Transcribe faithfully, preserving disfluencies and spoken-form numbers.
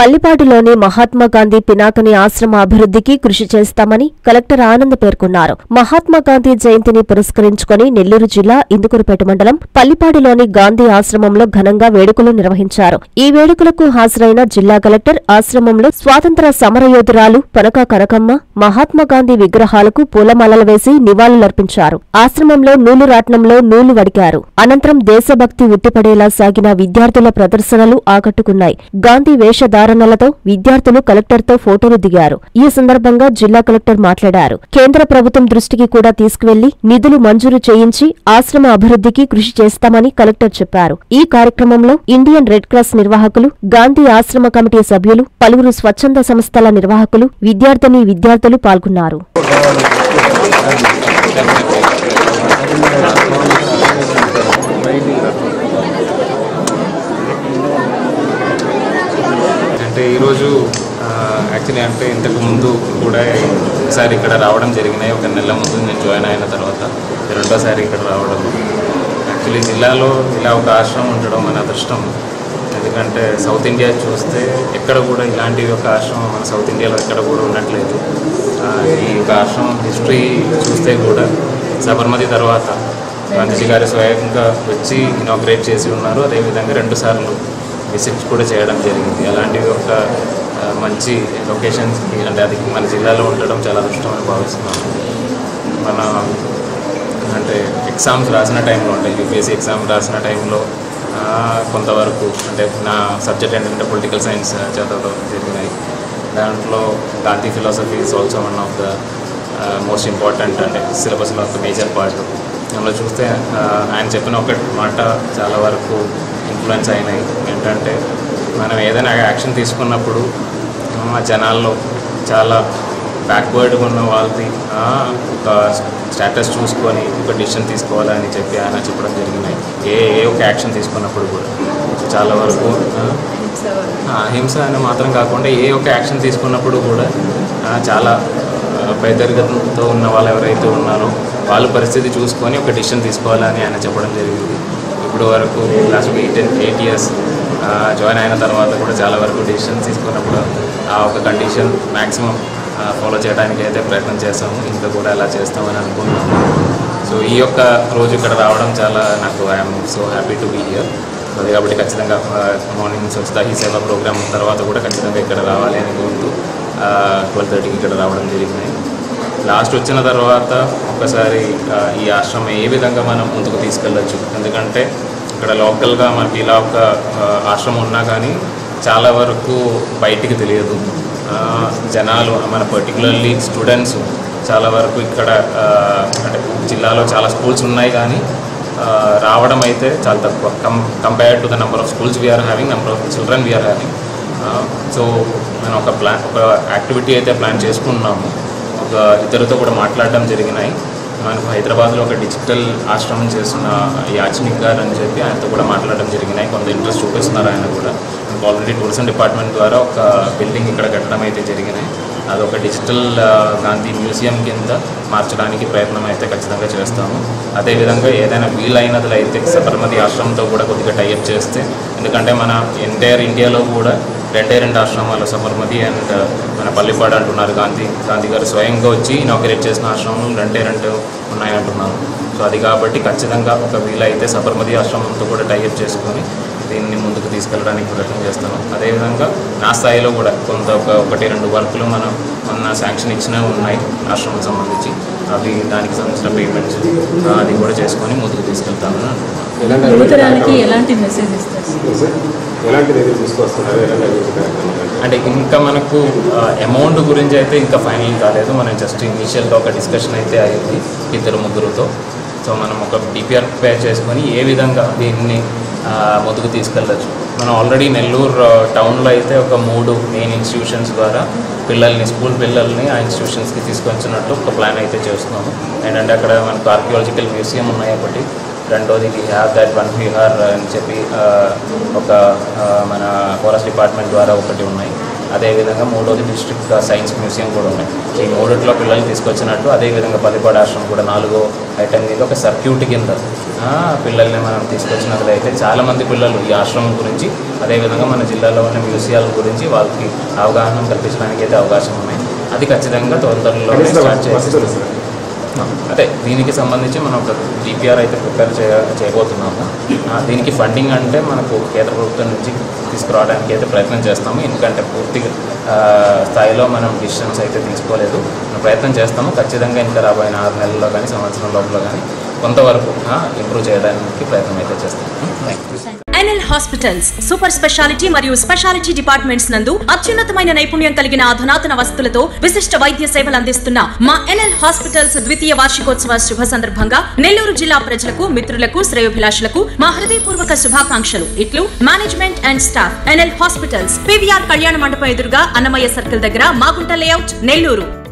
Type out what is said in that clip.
పల్లిపాడులోని మహాత్మా గాంధీ పినాకని ఆశ్రమ అభివృద్ధికి కృషి చేస్తామని కలెక్టర్ ఆనంద్ పేర్కొన్నారు. మహాత్మా గాంధీ జయంతిని పురస్కరించుకుని నెల్లూరు జిల్లా ఇందుకూరుపేట మండలం పల్లిపాడులోని గాంధీ ఆశ్రమంలో ఘనంగా వేడుకలు నిర్వహించారు. ఈ వేడుకలకు హాజరైన జిల్లా కలెక్టర్ ఆశ్రమంలో స్వాతంత్ర సమరయోధురాలు పనక కనకమ్మ, మహాత్మా గాంధీ విగ్రహాలకు పూలమాలలు వేసి నివాళులర్పించారు. ఆశ్రమంలో నూలు రాట్నంలో నూలు వడికారు. అనంతరం దేశభక్తి ఉట్టిపడేలా సాగిన విద్యార్థుల ప్రదర్శనలు ఆకట్టుకున్నాయి. గాంధీ వేషధారణలతో విద్యార్థులు కలెక్టర్తో ఫోటోలు దిగారు. ఈ సందర్భంగా జిల్లా కలెక్టర్ మాట్లాడారు. కేంద్ర ప్రభుత్వం దృష్టికి కూడా తీసుకువెళ్లి నిధులు మంజూరు చేయించి ఆశ్రమ అభివృద్ధికి కృషి చేస్తామని కలెక్టర్ చెప్పారు. ఈ కార్యక్రమంలో ఇండియన్ రెడ్ క్రాస్ నిర్వాహకులు, గాంధీ ఆశ్రమ కమిటీ సభ్యులు, పలువురు స్వచ్ఛంద సంస్థల నిర్వాహకులు, విద్యార్థిని విద్యార్థులు పాల్గొన్నారు. అంటే ఈరోజు యాక్చువల్లీ అంటే ఇంతకు ముందు కూడా ఒకసారి ఇక్కడ రావడం జరిగినాయి. ఒక నెల ముందు నేను జాయిన్ అయిన తర్వాత రెండోసారి ఇక్కడ రావడం. యాక్చువల్లీ జిల్లాలో ఇలా ఒక ఆశ్రమం ఉండడం మన అదృష్టం. ఎందుకంటే సౌత్ ఇండియా చూస్తే ఎక్కడ కూడా ఇలాంటి ఒక ఆశ్రమం మన సౌత్ ఇండియాలో ఎక్కడ కూడా ఉండట్లేదు. ఈ ఒక ఆశ్రమం హిస్టరీ చూస్తే కూడా సబర్మతి తర్వాత గాంధీజీ గారు స్వయంగా వచ్చి ఇనాగ్రేట్ చేసి ఉన్నారు. అదేవిధంగా రెండు సార్లు విజిట్స్ కూడా చేయడం జరిగింది. అలాంటి ఒక మంచి లొకేషన్స్కి అంటే అది మన జిల్లాలో ఉండడం చాలా అదృష్టం అని భావిస్తున్నాను. మన అంటే ఎగ్జామ్స్ రాసిన టైంలో అంటే యూపీఎస్సీ ఎగ్జామ్ రాసిన టైంలో కొంతవరకు అంటే నా సబ్జెక్ట్ ఏంటంటే పొలిటికల్ సైన్స్ చదవడం జరిగినాయి. దాంట్లో Gandhi philosophy is also one of the most important అంటే సిలబస్లో ఒక మేజర్ పార్ట్. అందులో చూస్తే ఆయన చెప్పిన ఒక మాట చాలా వరకు ఇన్ఫ్లుయెన్స్ అయినాయి. ఏంటంటే మనం ఏదైనా యాక్షన్ తీసుకున్నప్పుడు ఆ జనాల్లో చాలా బ్యాక్వర్డ్గా ఉన్న వాళ్ళది ఒక స్టేటస్ చూసుకొని ఒక డిసిషన్ తీసుకోవాలని చెప్పి ఆయన చెప్పడం జరిగినాయి. ఏ ఏ ఒక యాక్షన్ తీసుకున్నప్పుడు కూడా చాలా వరకు హింస అని మాత్రం కాకుండా ఏ ఒక యాక్షన్ తీసుకున్నప్పుడు కూడా చాలా పేదరికంతో ఉన్న వాళ్ళు ఎవరైతే ఉన్నారో వాళ్ళ పరిస్థితి చూసుకొని ఒక డిసిషన్ తీసుకోవాలని ఆయన చెప్పడం జరిగింది. ఇప్పుడు వరకు last eight eight years join అయిన తర్వాత కూడా చాలా వరకు డిసిషన్స్ తీసుకున్నప్పుడు ఆ ఒక కండిషన్ మ్యాక్సిమం ఫాలో చేయడానికి అయితే ప్రయత్నం చేస్తాము. ఇంకా కూడా అలా చేస్తామని అనుకుంటున్నాము. సో ఈ యొక్క రోజు ఇక్కడ రావడం చాలా నాకు I'm so happy to be here. అది కాబట్టి ఖచ్చితంగా మార్నింగ్ స్వచ్ఛతా హీ సేవా ప్రోగ్రామ్ తర్వాత కూడా ఖచ్చితంగా ఇక్కడ రావాలి అని కోరుతూ ట్వెల్వ్ థర్టీకి ఇక్కడ రావడం జరిగింది. లాస్ట్ వచ్చిన తర్వాత ఒకసారి ఈ ఆశ్రమం ఏ విధంగా మనం ముందుకు తీసుకెళ్ళచ్చు. ఎందుకంటే ఇక్కడ లోకల్గా మనకి ఇలా ఒక ఆశ్రమం ఉన్నా కానీ చాలా వరకు బయటికి తెలియదు. జనాలు మన పర్టికులర్లీ స్టూడెంట్స్ చాలా వరకు ఇక్కడ అంటే జిల్లాలో చాలా స్కూల్స్ ఉన్నాయి కానీ రావడం అయితే చాలా తక్కువ com compared to the number of schools we are having, number of children we are having. So మనం ఒక ప్లాన్ ఒక యాక్టివిటీ అయితే ప్లాన్ చేసుకున్నాము. ఒక ఇద్దరితో కూడా మాట్లాడడం జరిగినాయి. మనకు హైదరాబాద్లో ఒక డిజిటల్ ఆశ్రమం చేస్తున్న యాచనిక్ గారు అని చెప్పి ఆయనతో కూడా మాట్లాడడం జరిగినాయి. కొంత ఇంట్రెస్ట్ చూపిస్తున్నారు ఆయన కూడా. మనకు ఆల్రెడీ టూరిజం డిపార్ట్మెంట్ ద్వారా ఒక బిల్డింగ్ ఇక్కడ కట్టడం అయితే జరిగినాయి. అదొక డిజిటల్ గాంధీ మ్యూజియం కింద మార్చడానికి ప్రయత్నం అయితే ఖచ్చితంగా చేస్తాము. అదేవిధంగా ఏదైనా వీలైనది అయితే సబర్మతి ఆశ్రమంతో కూడా కొద్దిగా టైఅప్ చేస్తే, ఎందుకంటే మన ఎంటైర్ ఇండియాలో కూడా రెండే రెండు ఆశ్రమాలు సబర్మతి అండ్ మన పల్లిపాడు అంటున్నారు. గాంధీ గాంధీ గారు స్వయంగా వచ్చి ఇనాగ్రేట్ చేసిన ఆశ్రమం రెండే రెండు ఉన్నాయంటున్నారు. సో అది కాబట్టి ఖచ్చితంగా ఒక వీలైతే సబర్మతి ఆశ్రమంతో కూడా టైఅప్ చేసుకొని దీన్ని ముందుకు తీసుకెళ్ళడానికి ప్రయత్నం చేస్తాను. అదేవిధంగా నా స్థాయిలో కూడా కొంత ఒక ఒకటి రెండు వర్కులు మనం మొన్న శాంక్షన్ ఇచ్చినవి ఉన్నాయి ఆశ్రమం సంబంధించి. అవి దానికి సంబంధించిన పేమెంట్స్ అది కూడా చేసుకొని ముందుకు తీసుకెళ్తాను. అంటే ఇంకా మనకు అమౌంట్ గురించి అయితే ఇంకా ఫైనల్ కాలేదు. మనం జస్ట్ ఇనీషియల్గా ఒక డిస్కషన్ అయితే అయింది ఇద్దరు ముగ్గురుతో. సో మనం ఒక డిపిఆర్ ప్రిపేర్ చేసుకొని ఏ విధంగా దీన్ని ముందుకు తీసుకెళ్ళచ్చు. మనం ఆల్రెడీ నెల్లూరు టౌన్లో అయితే ఒక మూడు మెయిన్ ఇన్స్టిట్యూషన్స్ ద్వారా పిల్లల్ని స్కూల్ పిల్లల్ని ఆ ఇన్స్టిట్యూషన్స్కి తీసుకొచ్చినట్టు ఒక ప్లాన్ అయితే చేస్తున్నాము. ఏంటంటే అక్కడ మనకు ఆర్కియాలజికల్ మ్యూజియం ఉన్నాయి ఒకటి, రెండోది we have that one Vihar అని చెప్పి ఒక మన ఫారెస్ట్ డిపార్ట్మెంట్ ద్వారా ఒకటి ఉన్నాయి. అదేవిధంగా మూడోది డిస్ట్రిక్ట్ సైన్స్ మ్యూజియం కూడా ఉన్నాయి. ఈ మూడిట్లో పిల్లల్ని తీసుకొచ్చినట్టు అదేవిధంగా పల్లిపాడు ఆశ్రమం కూడా నాలుగో ఐటమ్ మీద ఒక సర్క్యూట్ కింద పిల్లల్ని మనం తీసుకొచ్చినట్లయితే చాలామంది పిల్లలు ఈ ఆశ్రమం గురించి అదేవిధంగా మన జిల్లాలో ఉన్న మ్యూజియాల గురించి వాళ్ళకి అవగాహన కల్పించడానికి అయితే అవకాశం ఉన్నాయి. అది ఖచ్చితంగా తొందరలో స్టార్ట్ చేసేస్తాం. అదే దీనికి సంబంధించి మనం ఒక డిపిఆర్ అయితే ప్రిపేర్ చేయ చేయబోతున్నాము. దీనికి ఫండింగ్ అంటే మనకు కేంద్ర ప్రభుత్వం నుంచి తీసుకురావడానికి అయితే ప్రయత్నం చేస్తాము. ఎందుకంటే పూర్తి స్థాయిలో మనం డిసిషన్స్ అయితే తీసుకోలేదు, ప్రయత్నం చేస్తాము. ఖచ్చితంగా ఇంకా రాబోయే ఆరు నెలల్లో కానీ సంవత్సరం లోపల కానీ కొంతవరకు ఇంప్రూవ్ చేయడానికి ప్రయత్నం అయితే చేస్తాము. Thank you. NL hospitals super speciality మరియు స్పెషాలిటీ డిపార్ట్మెంట్స్ నందు అత్యున్నతమైన నైపుణ్యం కలిగిన అధునాతన వసతులతో విశిష్ట వైద్య సేవలు అందిస్తున్న మా ఎన్ఎల్ హాస్పిటల్స్ ద్వితీయ వార్షికోత్సవ శుభ సందర్భంగా నెల్లూరు జిల్లా ప్రజలకు, మిత్రులకు, శ్రేయోభిలాషులకు మా హృదయపూర్వక శుభాకాంక్షలు. ఇట్లు management and staff. NL hospitals, PVR కళ్యాణ మండపం ఎదురుగా అన్నమయ్య సర్కిల్ దగ్గర, మాగుంట లేఅవుట్, నెల్లూరు.